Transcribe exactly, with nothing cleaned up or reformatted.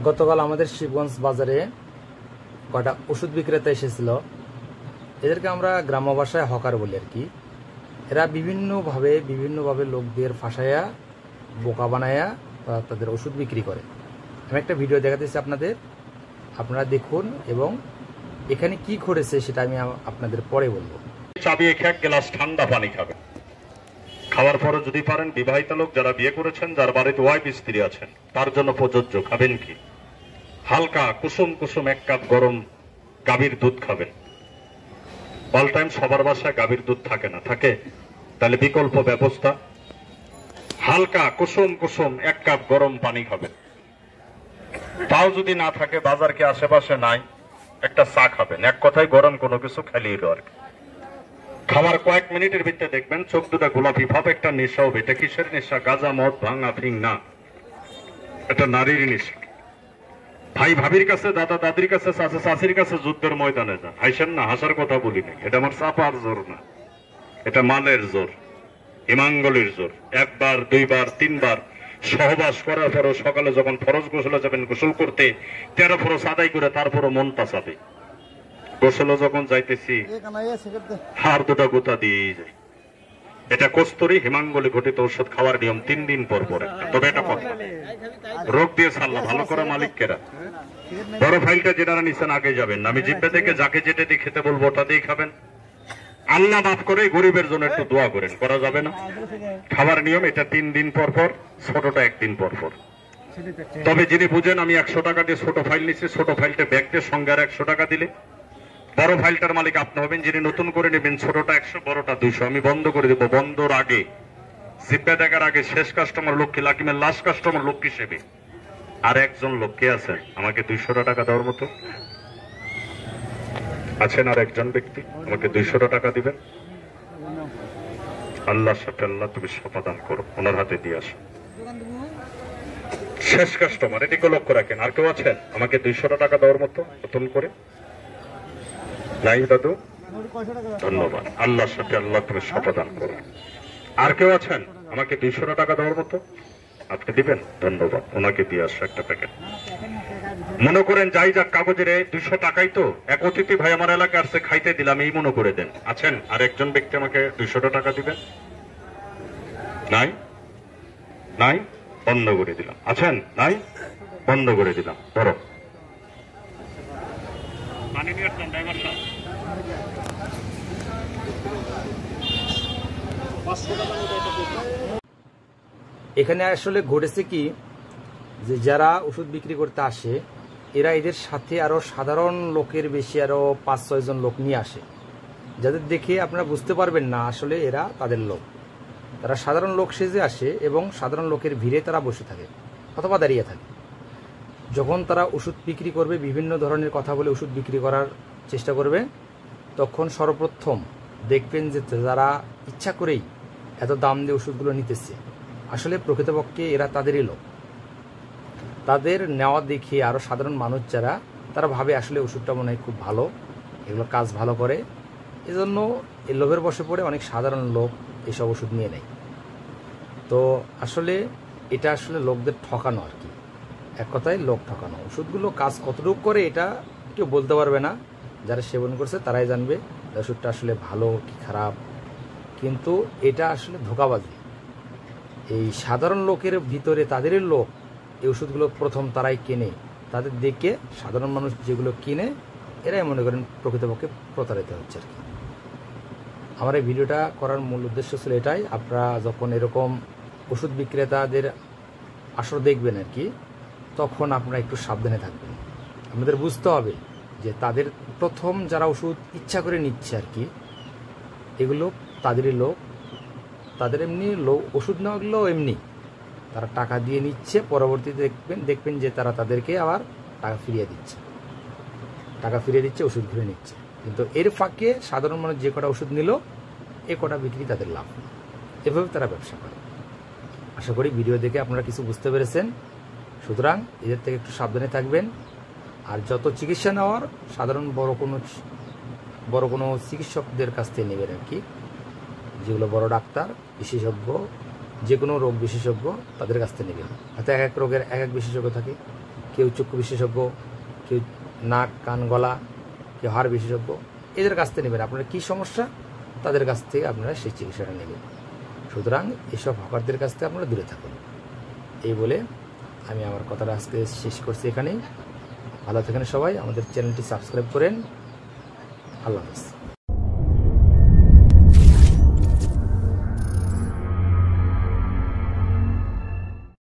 গতকাল আমাদের শিবগঞ্জ বাজারে কয়টা ওষুধ বিক্রেতা এসেছিল। এদেরকে আমরা গ্রাম্য ভাষায় হকার বলি আর কি। এরা বিভিন্নভাবে বিভিন্নভাবে লোকদের ফাঁসাইয়া বোকা বানায়া তাদের ওষুধ বিক্রি করে। আমি একটা ভিডিও দেখাতেছি আপনাদের, আপনারা দেখুন এবং এখানে কি ঘটেছে সেটা আমি আপনাদের পরে বলবো। চাবিয়ে এক গ্লাস ঠান্ডা পানি খাবেন। খাওয়ার পরে যদি পারেন, বিবাহিত লোক যারা বিয়ে করেছেন, যার বাড়িতে ওয়াইফ স্ত্রী আছেন, তার জন্য প্রযোজ্য। খাবেন কি? হালকা কুসুম কুসুম এক কাপ গরম গাভীর দুধ খাবেন। অল টাইম সবার বাসায় গাভীর দুধ থাকে না, থাকে তাহলে বিকল্প ব্যবস্থা, হালকা কুসুম কুসুম এক কাপ গরম পানি খাবেন। তাও যদি না থাকে, বাজার কি আশেপাশে নাই, একটা চা খাবেন। এক কথায় গরম কোনো কিছু খেলিয়ে আর কি। খাবার কয়েক মিনিটের ভিতরে দেখবেন চোখ দুটা গোলাপি ভাব, একটা নেশা হবে। এটা কিসের নেশা? গাঁজা, মদ, ভাঙা, ফিং না, এটা নারীর নেশা। ভাই ভাবির কাছে, দাদা দাদির কাছে, চাচা চাচির কাছে যুদ্ধের ময়দানে যান। হাসেন না, হাসার কথা বলি না। এটা আমার চাপার জোর না, এটা মানের জোর, হিমাঙ্গলির জোর। একবার দুইবার তিনবার সহবাস করার পরও সকালে যখন ফরজ গোসলে যাবেন গোসল করতে, তেরো ফরজ আদায় করে তারপরও মনটা চাবে। গোসলে যখন যাইতেছি হাড় দুটা গোতা দিয়ে যায়। এটা কস্তুরী হিমাঙ্গলি ঘটিত ঔষধ খাওয়ার নিয়ম তিন দিন পর পর। তবে এটা কথা রোগ দিয়ে সাল্লা ভালো করে মালিককেরা। বড় ফাইলটা যেটা নিচ্ছেন আগে যাবেন। আমি জিব্বে থেকে যাকে যেটা দিয়ে খেতে বলবো ওটা দিয়ে খাবেন। আল্লাহ মাফ করে গরিবের জন্য একটু দোয়া করেন, করা যাবে না? খাবার নিয়ম এটা তিন দিন পর পর, ছোটটা একদিন পর পর। তবে যিনি বুঝেন, আমি একশো টাকা দিয়ে ছোট ফাইল নিচ্ছি, ছোট ফাইলটা ব্যাগ দিয়ে সঙ্গে আর একশো টাকা দিলে বড় ফাইলটার মালিক আপনি হবেন। যিনি নতুন করে নেবেন, ছোটটা একশো, বড়টা দুইশো। আমি বন্ধ করে দেবো। বন্ধর আগে, জিব্বা দেখার আগে শেষ কাস্টমার লক্ষ্মী লাকিমের লাস্ট কাস্টমার লক্ষ্মী হিসেবে আর একজন লোককে আছেন আমাকে দুইশো টাকা দেওয়ার মতো আছেন। আর একজন ব্যক্তি আমাকে দুইশো টাকা দিবেন। আল্লাহর সাথে আল্লাহ তুমি সমাধান করো, ওনার হাতে দিয়ে আসো। শেষ কাস্টমার, এদিকে লক্ষ্য রাখেন। আর কেউ আছেন আমাকে দুইশো টাকা দেওয়ার মতো নতুন করে? নাই দাদু, ধন্যবাদ। আল্লাহর সাথে আল্লাহ তুমি সমাধান করো। আর কেউ আছেন আমাকে দুইশো টাকা দেওয়ার মতো? আপনি দিবেন, ধন্যবাদ। ওনাকে দিয়ে আসো একটা প্যাকেট। মনে করেন যাই যাক কাগজের দুইশো টাকাই তো, এক অতিথি ভাই আমার এলাকা আসছে, খাইতে দিলাম, এই মনে করে দেন। আছেন আর একজন ব্যক্তি আমাকে দুইশো টাকা দিবেন? নাই? নাই, বন্ধ করে দিলাম। আছেন? নাই, বন্ধ করে দিলাম। ধরো পানি নিয়ে আসলাম ড্রাইভার সাহেব। এখানে আসলে ঘটেছে কি, যে যারা ওষুধ বিক্রি করতে আসে, এরা এদের সাথে আরো সাধারণ লোকের বেশি আরো পাঁচ ছয় জন লোক নিয়ে আসে, যাদের দেখে আপনারা বুঝতে পারবেন না আসলে এরা তাদের লোক। তারা সাধারণ লোক সেজে আসে এবং সাধারণ লোকের ভিড়ে তারা বসে থাকে অথবা দাঁড়িয়ে থাকে। যখন তারা ওষুধ বিক্রি করবে, বিভিন্ন ধরনের কথা বলে ওষুধ বিক্রি করার চেষ্টা করবে, তখন সর্বপ্রথম দেখবেন যে যারা ইচ্ছা করেই এত দাম দিয়ে ওষুধগুলো নিতেছে, আসলে প্রকৃতপক্ষে এরা তাদেরই লোক। তাদের নেওয়া দেখে আরও সাধারণ মানুষ যারা, তারা ভাবে আসলে ওষুধটা মনে হয় খুব ভালো, এগুলো কাজ ভালো করে, এজন্য এই লোভের বশে পড়ে অনেক সাধারণ লোক এসব ওষুধ নিয়ে নেয়। তো আসলে এটা আসলে লোকদের ঠকানো আর কি, এক কথায় লোক ঠকানো। ওষুধগুলো কাজ কতটুকু করে এটা কেউ বলতে পারবে না, যারা সেবন করছে তারাই জানবে ওষুধটা আসলে ভালো কি খারাপ। কিন্তু এটা আসলে ধোঁকাবাজি। এই সাধারণ লোকের ভিতরে তাদেরই লোক এই ওষুধগুলো প্রথম তারাই কেনে, তাদের দেখে সাধারণ মানুষ যেগুলো কিনে এরাই মনে করেন প্রকৃতপক্ষে প্রতারিত হচ্ছে আর কি। আমার এই ভিডিওটা করার মূল উদ্দেশ্য ছিল এটাই, আপনারা যখন এরকম ওষুধ বিক্রেতাদের আসর দেখবেন আর কি, তখন আপনারা একটু সাবধানে থাকবেন। আমাদের বুঝতে হবে যে তাদের প্রথম যারা ওষুধ ইচ্ছা করে নিচ্ছে আর কি, এগুলো তাদেরই লোক। তাদের এমনি লোক ওষুধ নেওয়াগুলো এমনি তারা টাকা দিয়ে নিচ্ছে, পরবর্তীতে দেখবেন দেখবেন যে তারা তাদেরকে আবার টাকা ফিরিয়ে দিচ্ছে, টাকা ফিরিয়ে দিচ্ছে, ওষুধ ঘুরে নিচ্ছে। কিন্তু এর ফাঁকে সাধারণ মানুষ যে কটা ওষুধ নিল, এ কটা বিক্রি তাদের লাভ। এভাবে তারা ব্যবসা করে। আশা করি ভিডিও দেখে আপনারা কিছু বুঝতে পেরেছেন। সুতরাং এদের থেকে একটু সাবধানে থাকবেন। আর যত চিকিৎসা নেওয়ার সাধারণ বড় কোনো বড় কোনো চিকিৎসকদের কাছ থেকে নেবেন আর কি, যেগুলো বড় ডাক্তার বিশেষজ্ঞ, যে কোনো রোগ বিশেষজ্ঞ তাদের কাছ থেকে নেবেন। হয়তো এক এক রোগের এক এক বিশেষজ্ঞ থাকে, কেউ চক্ষু বিশেষজ্ঞ, কেউ নাক কান গলা, কেউ হাড় বিশেষজ্ঞ, এদের কাছ থেকে নেবেন। আপনার কী সমস্যা তাদের কাছ থেকে আপনারা সেই চিকিৎসাটা নেবেন। সুতরাং এসব হকারদের কাছ থেকে আপনারা দূরে থাকুন। এই বলে আমি আমার কথাটা আজকে শেষ করছি এখানেই। ভালো থাকেন সবাই, আমাদের চ্যানেলটি সাবস্ক্রাইব করেন। আল্লাহ হাফেজ।